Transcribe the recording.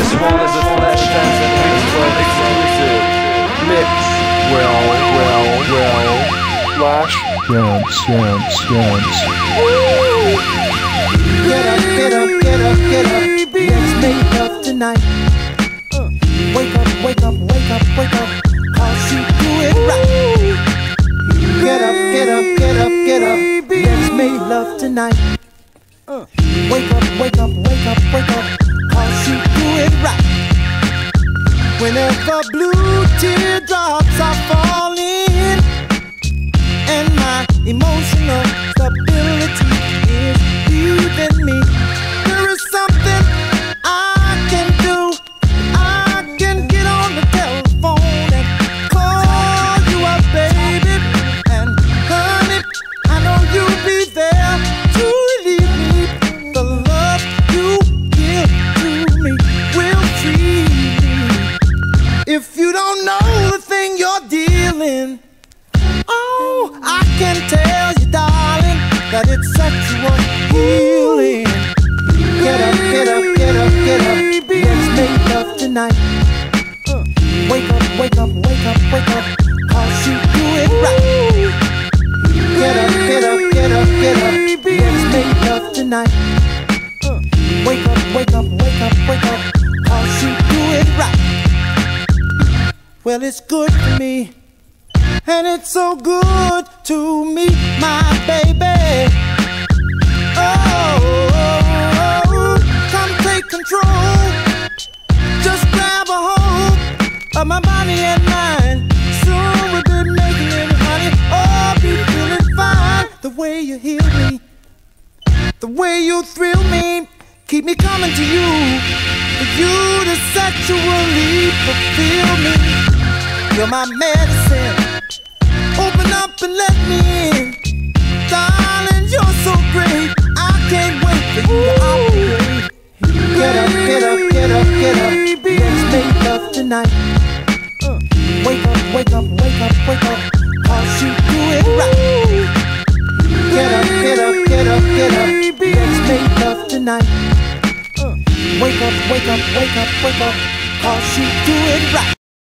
This one is a Flashdance and Mixwell exclusive. Mixwell. Flashdance. Get up, get up, get up, get up. Let's make love tonight. Wake up, wake up, wake up, wake up. 'Cause you do it right. Get up, get up, get up, get up. Let's make love tonight. Wake up, wake up, wake up, wake up. 'Cause you do it right. Whenever blue teardrops are falling and my emotional stability is leaving me, there is something I can do. I can get on the telephone and call you up, baby. And honey, I know you'll be there to relieve me. The love you give to me will free me. If you don't know the thing you're dealing, oh, I can tell you, darling, that it's sexual healing. Get up, get up, get up, get up. Let's make love tonight. Wake up, wake up, wake up, wake up. 'Cause you do it right. Get up, get up, get up, get up. Let's make love tonight. Wake up, wake up, wake up, wake up. 'Cause you do it right. Well, it's good for me, and it's so good to me, my baby. Oh, come take control. Just grab a hold of my body and mind. Soon we'll be making it, honey. Oh, be feeling fine. The way you heal me, the way you thrill me, keep me coming to you. For you to sexually fulfill me. You're my medicine. Open up and let me in. Darling, you're so great. I can't wait for you to operate. Get up, get up, get up, get up. Let's make love tonight. Wake up, wake up, wake up, wake up. 'Cause you do it right. Get up, get up, get up, get up. Let's make love tonight. Wake up, wake up, wake up, wake up. 'Cause you do it right.